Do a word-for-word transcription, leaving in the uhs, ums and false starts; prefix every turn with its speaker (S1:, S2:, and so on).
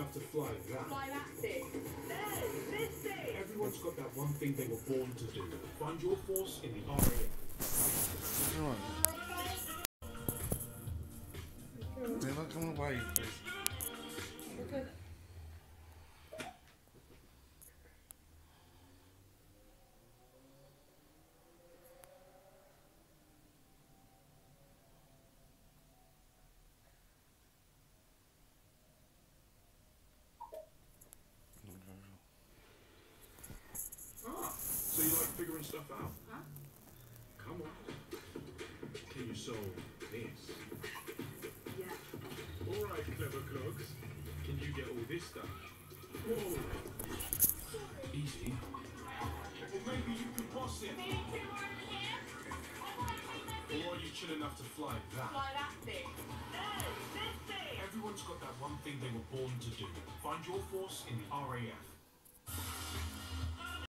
S1: enough to fly that.
S2: Fly that thing. There, this thing.
S1: Everyone's got that one thing they were born to do. Find your force in the R A F.
S3: Come on. They're not coming away, please.
S2: Okay.
S1: Ah, so you like figuring stuff out?
S2: Huh?
S1: Come on. Can you solve this?
S2: Yeah.
S1: Alright, clever clogs. Can you get all this done? Whoa. Easy. Well, maybe you could boss it. Or are you chill enough to fly that?
S2: Fly that thing. There, this thing.
S1: Everyone's got that one thing they were born to do. Find your force in the R A F.